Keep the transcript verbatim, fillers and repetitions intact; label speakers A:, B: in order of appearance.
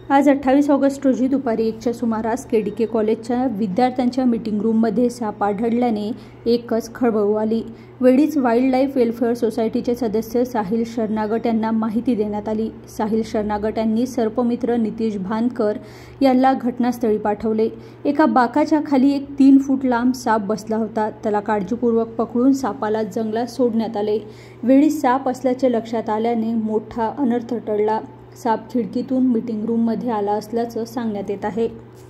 A: आज अठ्ठावीस ऑगस्ट रोजी दुपारी एकच्या सुमारास केडीके कॉलेजच्या विद्यार्थ्यांच्या मीटिंग रूममध्ये साप आढळल्याने एकच खळबळ आली। वेळीच वाईल्ड लाईफ वेलफेअर सोसायटीचे सदस्य साहिल शरनागट यांना माहिती देण्यात आली। साहिल शरनागट यांनी सर्पमित्र नितीश भानकर यांना घटनास्थळी पाठवले। एका बाकाच्या खाली एक तीन फूट लांब साप बसला होता। त्याला काळजीपूर्वक पकडून सापाला जंगलात सोडण्यात आले। वेळी साप असल्याचे लक्षात आल्याने मोठा अनर्थ टळला। साप खिडकीतून मीटिंग रूममध्ये आला असल्याचं सांगण्यात येत आहे।